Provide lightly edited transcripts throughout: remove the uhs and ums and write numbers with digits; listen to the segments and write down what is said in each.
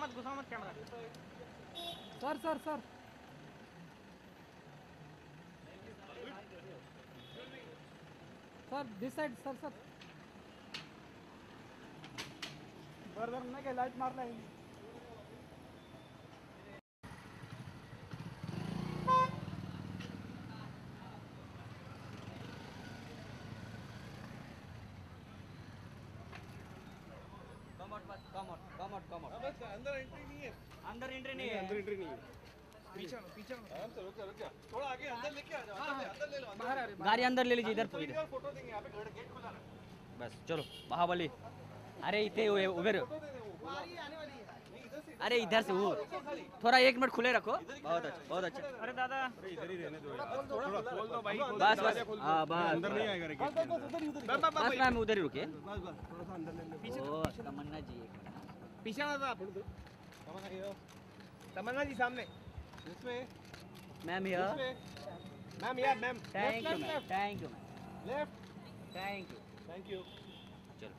घुसाओ मत camera. Sir sir sir sir this side sir sir बरं नाही काय लाईट मारला आहे कम आउट अंदर एंट्री नहीं है। अंदर एंट्री नहीं है। अंदर एंट्री नहीं है। पीछे आराम से रुक जा थोड़ा आगे अंदर लेके आ जाओ। अंदर ले लो बाहर आ रहे गाड़ी अंदर ले लीजिए इधर इधर फोटो देंगे। यहाँ पे गेट खुला है। बस चलो बाहुबली। अरे इतने उधर फोटो दे दे वो आने वाली है नहीं इधर से अरे इधर से वो थोड़ा 1 मिनट खुले रखो। बहुत अच्छा बहुत अच्छा। अरे दादा इधर ही रहने दो थोड़ा खोल दो भाई बस बस हाँ बस अंदर नहीं आएगा गेट बस मैम उधर ही रुके। बस थोड़ा सा अंदर ले लो ओ तमन्ना जी पीछे आ था तमन्ना जी सामने इसमें मैम हियर मैम यार ma'am thank you ma'am thank you ma'am left thank you. You चलो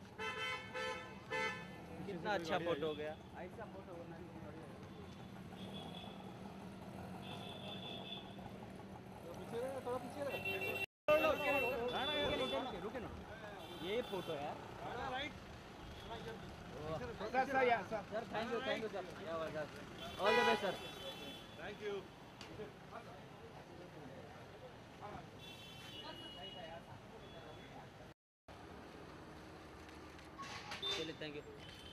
कितना अच्छा फोटो हो गया। ऐसा फोटो होना थोड़ा पीछे रह रुके ना ये फोटो है राइट सर सर यार sir sir thank you sir all the best sir. Thank you चलिए थैंक यू।